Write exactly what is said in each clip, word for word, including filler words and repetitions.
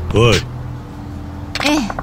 おい。 ええ。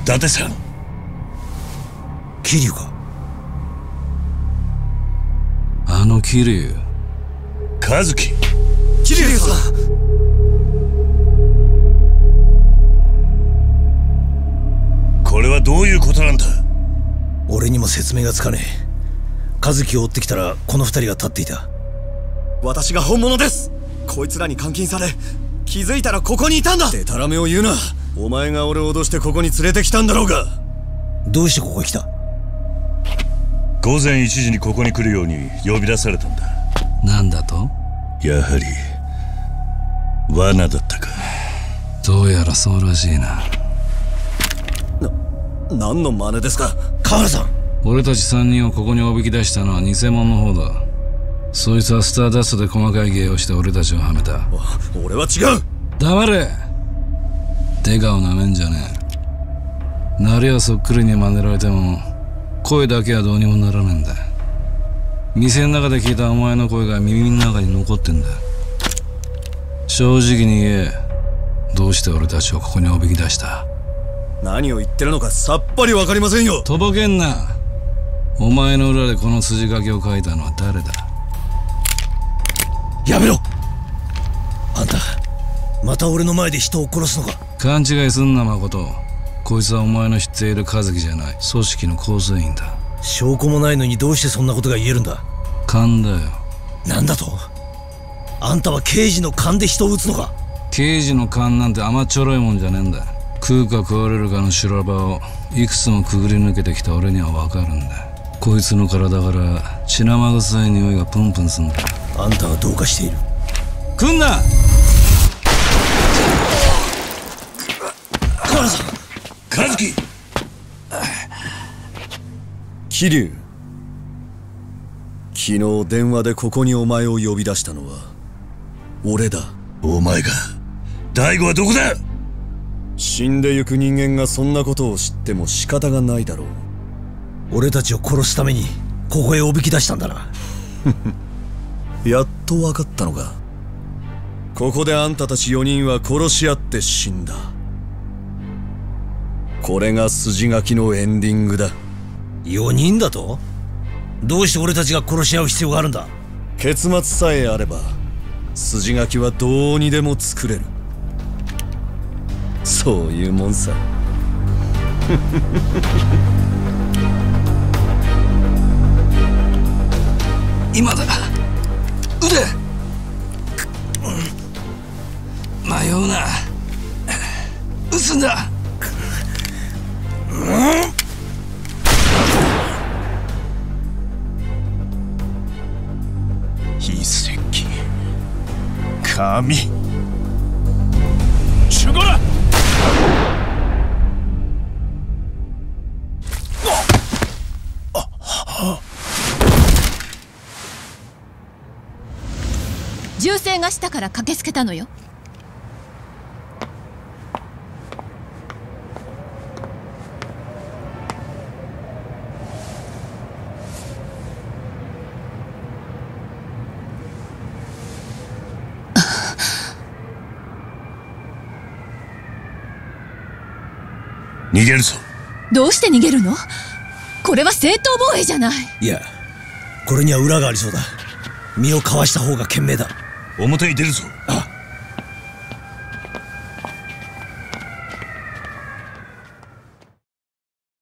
達さん。 桐生か。 あの桐生。 和樹。 桐生さん。 これはどういうことなんだ。 俺にも説明がつかねえ。和樹を追ってきたらこの二人が立っていた。 私が本物です。こいつらに監禁され気づいたらここにいたんだ。デタラメを言うな。お前が俺を脅してここに連れてきたんだろうが。 どうしてここへ来た。 午前いちじにここに来るように呼び出されたんだ。 なんだと。 やはり罠だったか。 どうやらそうらしいな。 な、何の真似ですか。 河原さん。 俺たち三人をここにおびき出したのは偽物の方だ。そいつはスターダストで細かい芸をして俺たちをはめた。 俺は違う。 黙れ。デカをなめんじゃねえ。なりはそっくりに真似られても声だけはどうにもならねえんだ。店の中で聞いたお前の声が耳の中に残ってんだ。正直に言え。どうして俺たちをここにおびき出した。 何を言ってるのかさっぱりわかりませんよ。 とぼけんな。お前の裏でこの筋書きを書いたのは誰だ。 やめろ。あんたまた俺の前で人を殺すのか。 勘違いすんな誠。こいつはお前の知っている和樹じゃない。組織の構成員だ。 証拠もないのにどうしてそんなことが言えるんだ。 勘だよ。 なんだと。あんたは刑事の勘で人を撃つのか。 刑事の勘なんて甘っちょろいもんじゃねえんだ。食うか食われるかの修羅場をいくつもくぐり抜けてきた俺にはわかるんだ。こいつの体から血生臭い匂いがプンプンすんだ。 あんたはどうかしている。 来んな。 河原さん。 和樹。 桐生、昨日電話でここにお前を呼び出したのは俺だ。 お前が。大悟はどこだ。 死んでゆく人間がそんなことを知っても仕方がないだろう。 俺たちを殺すためにここへおびき出したんだな。 やっと分かったのか。ここであんたたちよにんは殺し合って死んだ。これが筋書きのエンディングだ。 よにんだと。どうして俺たちが殺し合う必要があるんだ。 結末さえあれば筋書きはどうにでも作れる。そういうもんさ。 今だ。腕。迷うな。撃つんだ。 遺跡。神。守護だ。 銃声がしたから駆けつけたのよ。 逃げるぞ。 どうして逃げるの。これは正当防衛じゃない。 いや、これには裏がありそうだ。身をかわした方が賢明だ。 表に出るぞ。 あ、